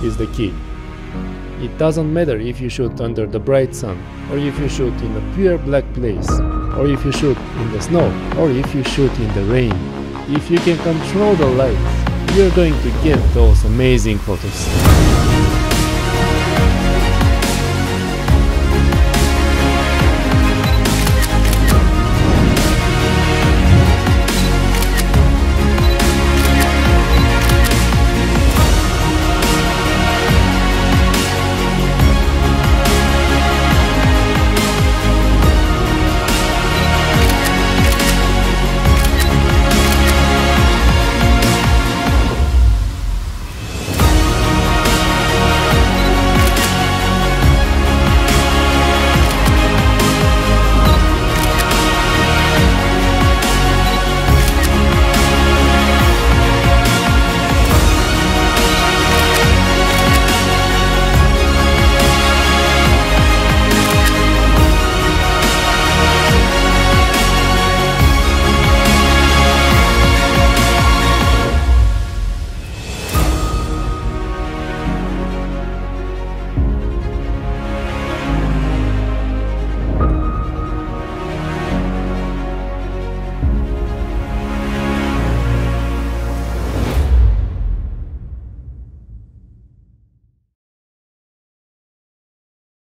is the key. It doesn't matter if you shoot under the bright sun, or if you shoot in a pure black place, or if you shoot in the snow, or if you shoot in the rain. If you can control the light, you're going to get those amazing photos.